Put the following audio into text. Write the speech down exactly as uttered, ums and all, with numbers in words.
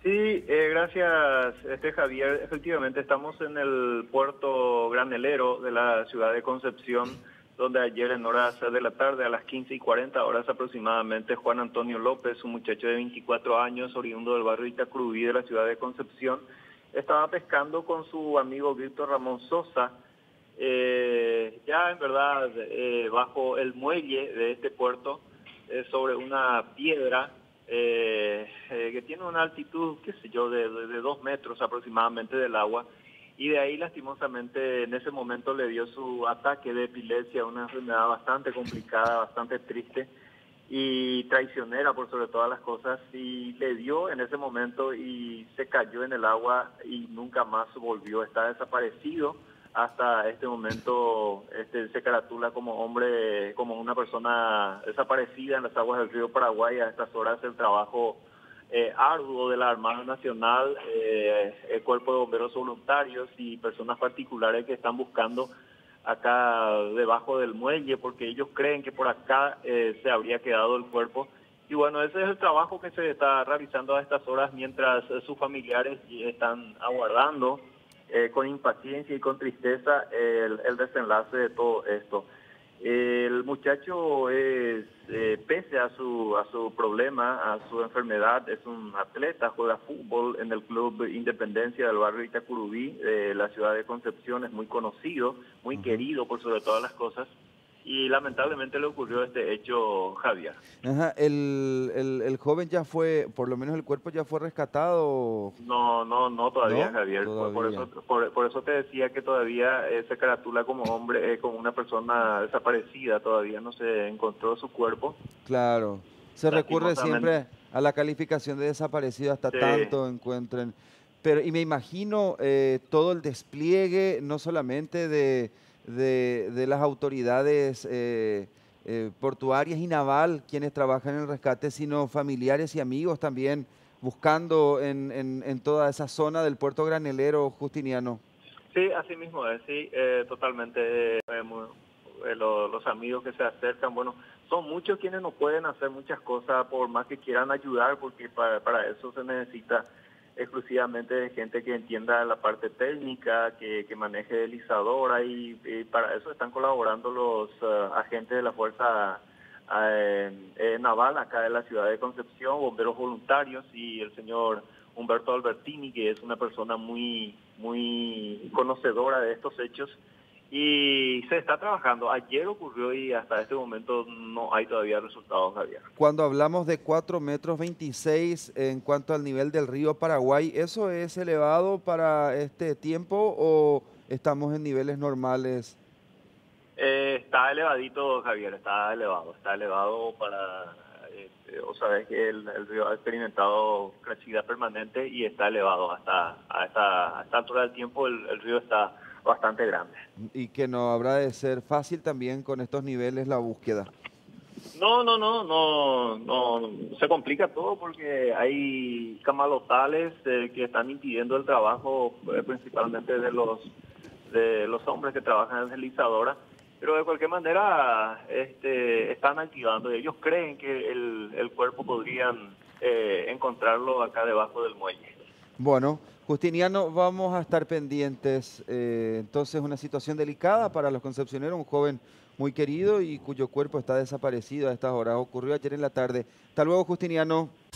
Sí, eh, gracias, este Javier. Efectivamente, estamos en el puerto granelero de la ciudad de Concepción, donde ayer en horas de la tarde, a las quince y cuarenta horas aproximadamente, Juan Antonio López, un muchacho de veinticuatro años, oriundo del barrio Itacurubí de la ciudad de Concepción, estaba pescando con su amigo Víctor Ramón Sosa, eh, ya en verdad eh, bajo el muelle de este puerto, eh, sobre una piedra eh, eh, que tiene una altitud, qué sé yo, de, de, de dos metros aproximadamente del agua, y de ahí lastimosamente en ese momento le dio su ataque de epilepsia, una enfermedad bastante complicada, bastante triste y traicionera por sobre todas las cosas, y le dio en ese momento y se cayó en el agua y nunca más volvió, está desaparecido. Hasta este momento este, se caratula como hombre, como una persona desaparecida en las aguas del río Paraguay. A estas horas el trabajo eh, arduo de la Armada Nacional, eh, el Cuerpo de Bomberos Voluntarios y personas particulares que están buscando acá debajo del muelle, porque ellos creen que por acá eh, se habría quedado el cuerpo. Y bueno, ese es el trabajo que se está realizando a estas horas mientras eh, sus familiares están aguardando eh, con impaciencia y con tristeza el, el desenlace de todo esto. El muchacho es, eh, pese a su a su problema, a su enfermedad, es un atleta, juega fútbol en el Club Independencia del barrio Itacurubí, de la ciudad de Concepción, es muy conocido, muy Ujú. querido por sobre todas las cosas, y lamentablemente le ocurrió este hecho, Javier. Ajá, el, el, el joven ya fue, por lo menos el cuerpo ya fue rescatado, No, no, no todavía, ¿no? Javier. Por, por Todavía. eso, por, por eso te decía que todavía eh, se caratula como hombre, eh, como una persona desaparecida. Todavía no se encontró su cuerpo. Claro. Se recurre Lastimosamente, siempre a la calificación de desaparecido hasta se, tanto encuentren. Pero, y me imagino eh, todo el despliegue, no solamente de, de, de las autoridades eh, eh, portuarias y naval, quienes trabajan en el rescate, sino familiares y amigos también, buscando en, en, en toda esa zona del puerto granelero justiniano. sí, así mismo es, sí, eh, totalmente. eh, muy- eh, lo- los amigos que se acercan, bueno, son muchos quienes no pueden hacer muchas cosas por más que quieran ayudar, porque para, para eso se necesita exclusivamente de gente que entienda la parte técnica, que, que maneje deslizadora, y, y para eso están colaborando los eh, agentes de la Fuerza eh, eh, Naval acá de la ciudad de Concepción, bomberos voluntarios y el señor Humberto Albertini, que es una persona muy, muy conocedora de estos hechos, y se está trabajando. Ayer ocurrió y hasta este momento no hay todavía resultados, Javier. Cuando hablamos de cuatro metros veintiséis en cuanto al nivel del río Paraguay, ¿eso es elevado para este tiempo o estamos en niveles normales? Eh, está elevadito, Javier, está elevado, está elevado para, eh, eh, o sabes que el, el río ha experimentado crecida permanente y está elevado hasta a esta, a esta altura del tiempo. El, el río está bastante grande. Y que no habrá de ser fácil también con estos niveles la búsqueda. No, no, no, no, no, se complica todo porque hay camalotales eh, que están impidiendo el trabajo, eh, principalmente de los de los hombres que trabajan en deslizadora, pero de cualquier manera este, están activando. Ellos creen que el, el cuerpo podrían eh, encontrarlo acá debajo del muelle. Bueno, Justiniano, vamos a estar pendientes. eh, entonces, una situación delicada para los concepcioneros, un joven muy querido y cuyo cuerpo está desaparecido a estas horas. Ocurrió ayer en la tarde. Hasta luego, Justiniano.